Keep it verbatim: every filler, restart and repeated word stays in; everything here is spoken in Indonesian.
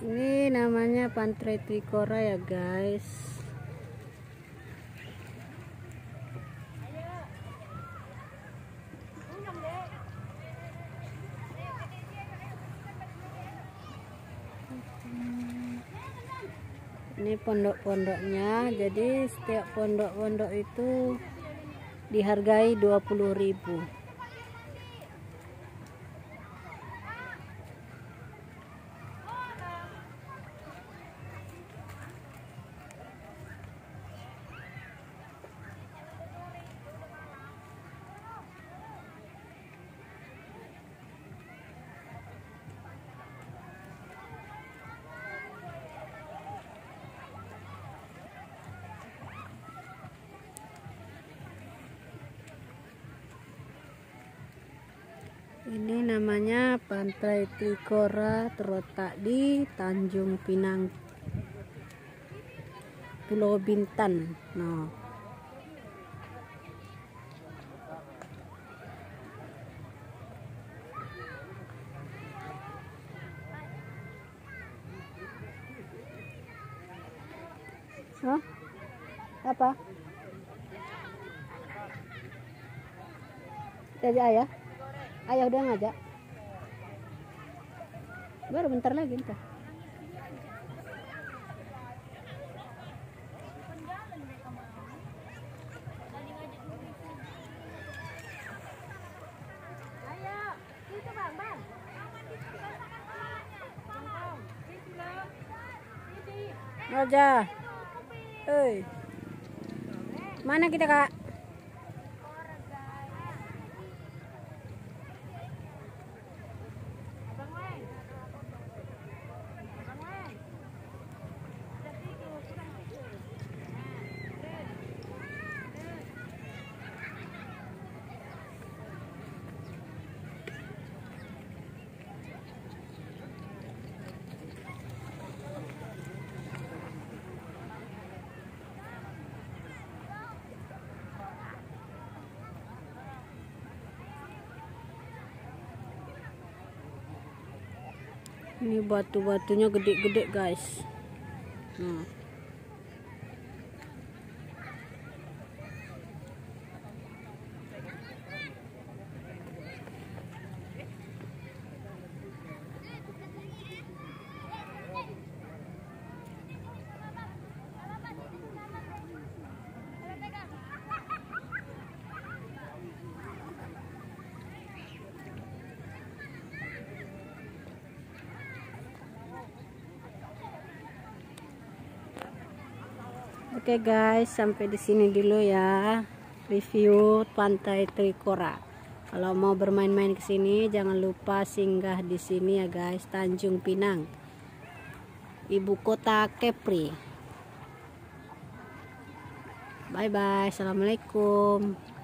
Ini namanya Pantai Trikora ya guys. Ini pondok-pondoknya. Jadi setiap pondok-pondok itu dihargai dua puluh ribu. Ini namanya Pantai Trikora, terletak di Tanjung Pinang, Pulau Bintan. Nah, Hah? Apa? Jadi ayah? Ayah udah ngajak? Baru bentar lagi entah. Raja, hei, mana kita kak? Ini batu-batunya gede-gede guys. Nah. Oke guys, sampai di sini dulu ya review Pantai Trikora. Kalau mau bermain-main ke sini jangan lupa singgah di sini ya guys, Tanjung Pinang, ibu kota Kepri. Bye bye, assalamualaikum.